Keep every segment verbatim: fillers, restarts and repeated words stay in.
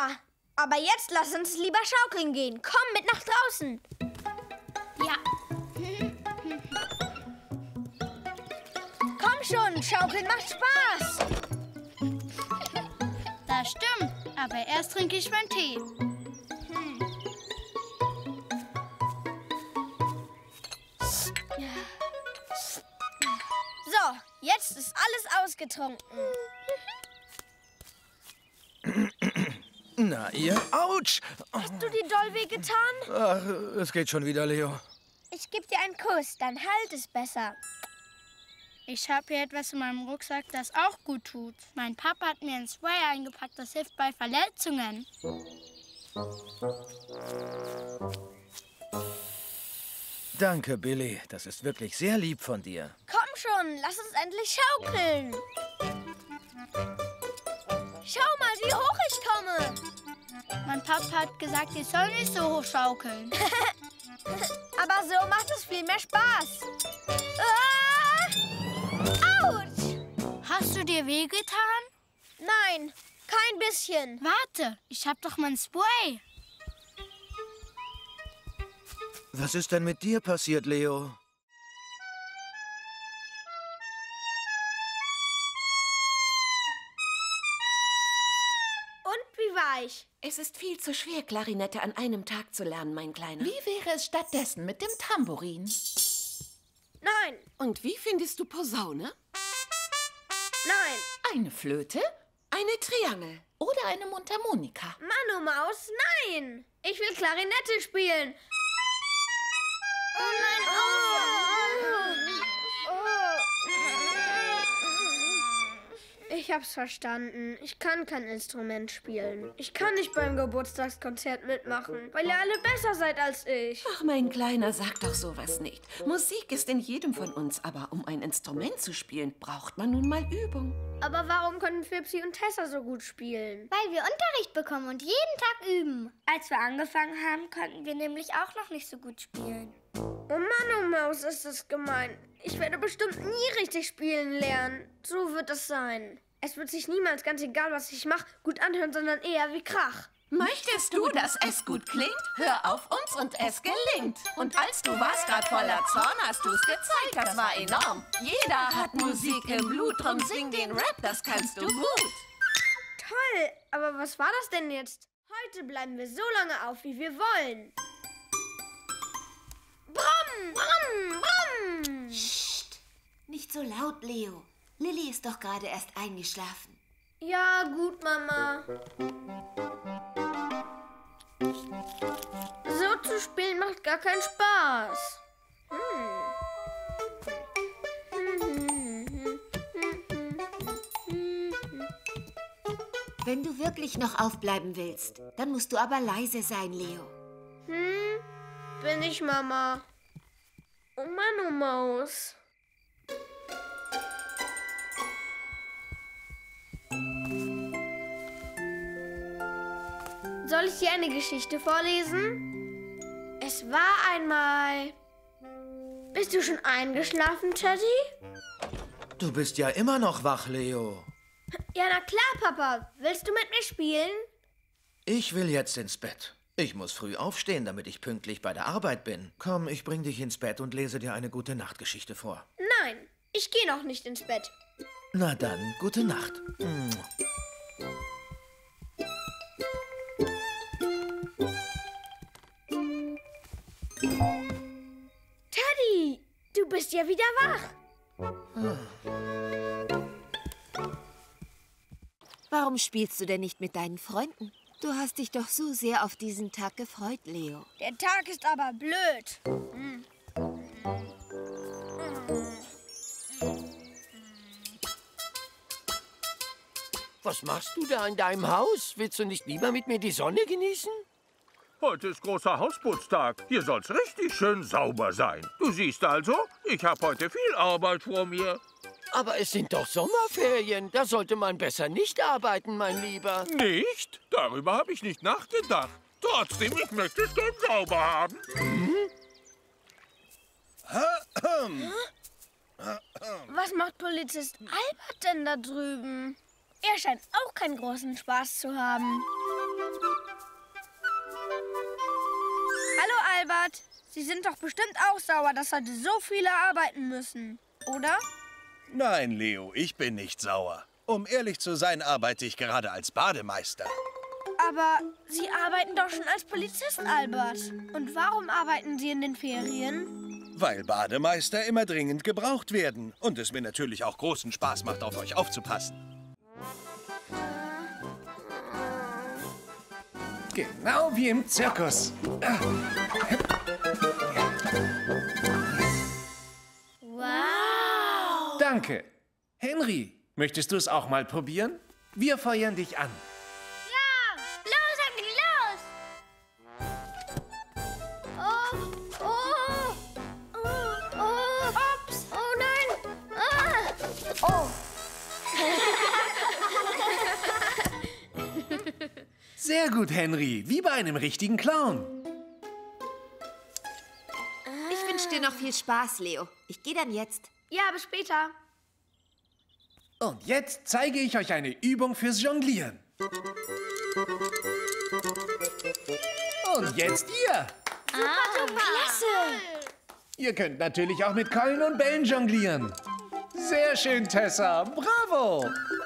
Ja, aber jetzt lass uns lieber schaukeln gehen. Komm mit nach draußen. Ja. Komm schon, schaukeln macht Spaß. Das stimmt, aber erst trinke ich meinen Tee. Hm. So, jetzt ist alles ausgetrunken. Na, ihr? Autsch! Hast du dir doll wehgetan? Ach, es geht schon wieder, Leo. Ich gebe dir einen Kuss, dann halt es besser. Ich habe hier etwas in meinem Rucksack, das auch gut tut. Mein Papa hat mir ein Spray eingepackt, das hilft bei Verletzungen. Danke, Billy. Das ist wirklich sehr lieb von dir. Komm schon, lass uns endlich schaukeln. Schau mal, wie hoch ich komme. Mein Papa hat gesagt, ich soll nicht so hoch schaukeln. Aber so macht es viel mehr Spaß. Ah! Autsch! Hast du dir wehgetan? Nein, kein bisschen. Warte, ich hab doch mein Spray. Was ist denn mit dir passiert, Leo? Und wie war ich? Es ist viel zu schwer, Klarinette an einem Tag zu lernen, mein Kleiner. Wie wäre es stattdessen mit dem Tambourin? Nein, Und wie findest du Posaune? nein. Eine Flöte Eine Triangel. oder eine Mundharmonika? Manu Maus, nein. Ich will Klarinette spielen. Oh nein, oh. Ich hab's verstanden. Ich kann kein Instrument spielen. Ich kann nicht beim Geburtstagskonzert mitmachen, weil ihr alle besser seid als ich. Ach, mein Kleiner, sag doch sowas nicht. Musik ist in jedem von uns, aber um ein Instrument zu spielen, braucht man nun mal Übung. Aber warum können Flipsy und Tessa so gut spielen? Weil wir Unterricht bekommen und jeden Tag üben. Als wir angefangen haben, konnten wir nämlich auch noch nicht so gut spielen. Oh Mann, oh Maus, ist das gemein. Ich werde bestimmt nie richtig spielen lernen. So wird es sein. Es wird sich niemals, ganz egal was ich mache, gut anhören, sondern eher wie Krach. Möchtest du, dass es gut klingt? Hör auf uns und es gelingt. Und als du warst grad voller Zorn, hast du's gezeigt, das war enorm. Jeder hat Musik im Blut, drum sing den Rap, das kannst du gut. Toll, aber was war das denn jetzt? Heute bleiben wir so lange auf, wie wir wollen. Brumm, brumm, brumm. Psst, nicht so laut, Leo. Lilly ist doch gerade erst eingeschlafen. Ja, gut, Mama. So zu spielen macht gar keinen Spaß. Wenn du wirklich noch aufbleiben willst, dann musst du aber leise sein, Leo. Hm, bin ich, Mama. Oh Mann, oh Maus. Soll ich dir eine Geschichte vorlesen? Es war einmal... Bist du schon eingeschlafen, Teddy? Du bist ja immer noch wach, Leo. Ja, na klar, Papa. Willst du mit mir spielen? Ich will jetzt ins Bett. Ich muss früh aufstehen, damit ich pünktlich bei der Arbeit bin. Komm, ich bring dich ins Bett und lese dir eine gute Nachtgeschichte vor. Nein, ich gehe noch nicht ins Bett. Na dann, gute Nacht. Teddy, du bist ja wieder wach. Warum spielst du denn nicht mit deinen Freunden? Du hast dich doch so sehr auf diesen Tag gefreut, Leo. Der Tag ist aber blöd. Was machst du da in deinem Haus? Willst du nicht lieber mit mir die Sonne genießen? Heute ist großer Hausputztag. Hier soll's richtig schön sauber sein. Du siehst also, ich habe heute viel Arbeit vor mir. Aber es sind doch Sommerferien. Da sollte man besser nicht arbeiten, mein Lieber. Nicht? Darüber habe ich nicht nachgedacht. Trotzdem, ich möchte es gern sauber haben. Hm? Was macht Polizist Albert denn da drüben? Er scheint auch keinen großen Spaß zu haben. Albert. Sie sind doch bestimmt auch sauer, dass heute so viele arbeiten müssen, oder? Nein, Leo, ich bin nicht sauer. Um ehrlich zu sein, arbeite ich gerade als Bademeister. Aber Sie arbeiten doch schon als Polizist, Albert. Und warum arbeiten Sie in den Ferien? Weil Bademeister immer dringend gebraucht werden. Und es mir natürlich auch großen Spaß macht, auf euch aufzupassen. Genau wie im Zirkus. Wow! Danke. Henry, möchtest du es auch mal probieren? Wir feuern dich an. Ja! Los, Henry, los! Oh, oh, oh, oh, ups, oh nein! Ah. Oh! Sehr gut, Henry. Wie bei einem richtigen Clown. Ich wünsche dir noch viel Spaß, Leo. Ich gehe dann jetzt. Ja, bis später. Und jetzt zeige ich euch eine Übung fürs Jonglieren. Und jetzt ihr. Ah, klasse! Ihr könnt natürlich auch mit Keulen und Bällen jonglieren. Sehr schön, Tessa. Bravo!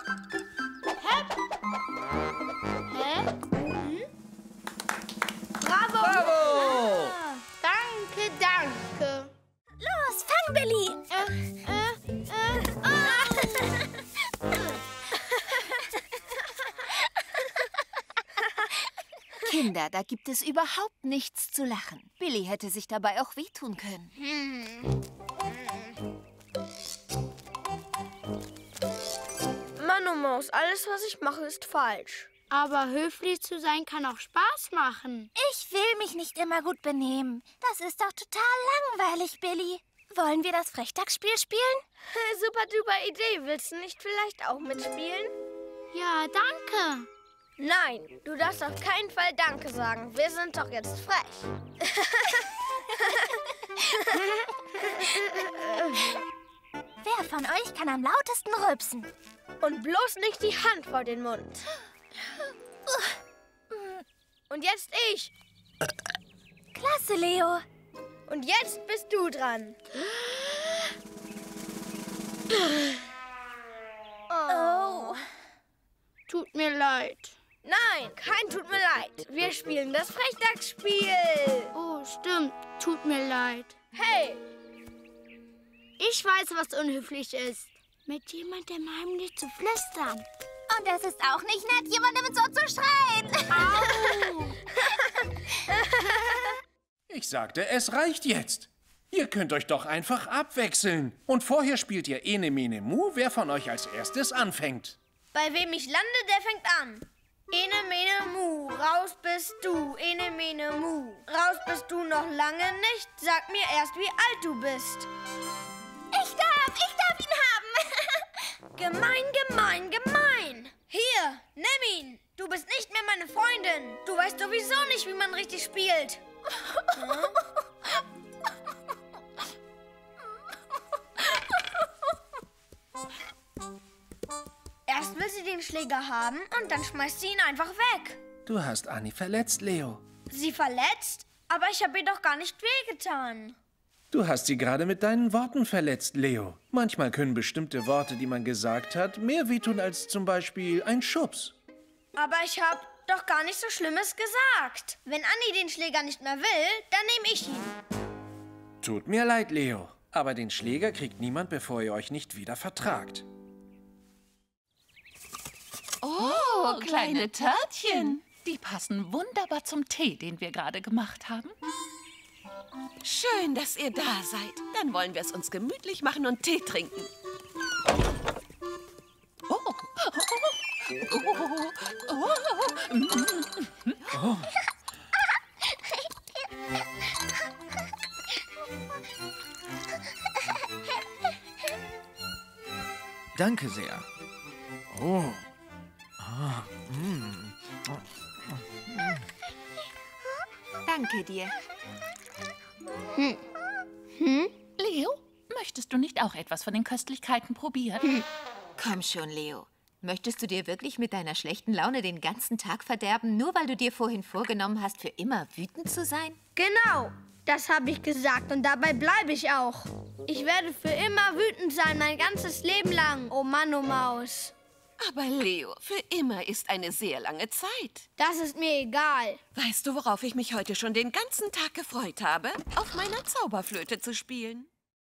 Hä? Hm? Bravo! Bravo! Danke, danke. Los, fang, Billy! Äh, äh, äh, ah. Kinder, da gibt es überhaupt nichts zu lachen. Billy hätte sich dabei auch wehtun können. Mann, oh Maus, alles, was ich mache, ist falsch. Aber höflich zu sein kann auch Spaß machen. Ich will mich nicht immer gut benehmen. Das ist doch total langweilig, Billy. Wollen wir das Frechdachsspiel spielen? Super duper Idee. Willst du nicht vielleicht auch mitspielen? Ja, danke. Nein, du darfst auf keinen Fall Danke sagen. Wir sind doch jetzt frech. Wer von euch kann am lautesten rülpsen? Und bloß nicht die Hand vor den Mund. Und jetzt ich. Klasse, Leo. Und jetzt bist du dran. Oh. Tut mir leid. Nein, kein tut mir leid. Wir spielen das Frechdachsspiel. Oh, stimmt. Tut mir leid. Hey, Ich weiß, was unhöflich ist. Mit jemandem heimlich zu flüstern. Und es ist auch nicht nett, jemandem ins Ohr zu schreien. Au! Ich sagte, es reicht jetzt. Ihr könnt euch doch einfach abwechseln. Und vorher spielt ihr Ene, Mene, Mu, wer von euch als erstes anfängt. bei wem ich lande, der fängt an. Ene, mene, mu, raus bist du. Ene, mene, mu, raus bist du noch lange nicht. Sag mir erst, wie alt du bist. Ich darf, ich darf ihn haben. Gemein, gemein, gemein. Hier, nimm ihn. Du bist nicht mehr meine Freundin. Du weißt sowieso nicht, wie man richtig spielt. Hm? Erst will sie den Schläger haben und dann schmeißt sie ihn einfach weg. Du hast Annie verletzt, Leo. Sie verletzt? Aber ich habe ihr doch gar nicht wehgetan. Du hast sie gerade mit deinen Worten verletzt, Leo. Manchmal können bestimmte Worte, die man gesagt hat, mehr wehtun als zum Beispiel ein Schubs. Aber ich habe doch gar nicht so Schlimmes gesagt. Wenn Annie den Schläger nicht mehr will, dann nehme ich ihn. Tut mir leid, Leo. Aber den Schläger kriegt niemand, bevor ihr euch nicht wieder vertragt. Oh, kleine Törtchen. Die passen wunderbar zum Tee, den wir gerade gemacht haben. Schön, dass ihr da seid. Dann wollen wir es uns gemütlich machen und Tee trinken. Oh. Oh. Oh. Oh. Danke sehr. Oh. Ah, mm. Danke dir. Hm. Hm? Leo, möchtest du nicht auch etwas von den Köstlichkeiten probieren? Hm. Komm schon, Leo. Möchtest du dir wirklich mit deiner schlechten Laune den ganzen Tag verderben, nur weil du dir vorhin vorgenommen hast, für immer wütend zu sein? Genau, das habe ich gesagt und dabei bleibe ich auch. Ich werde für immer wütend sein, mein ganzes Leben lang. Oh Mann, oh Maus. Aber Leo, für immer ist eine sehr lange Zeit. Das ist mir egal. Weißt du, worauf ich mich heute schon den ganzen Tag gefreut habe? Auf meiner Zauberflöte zu spielen.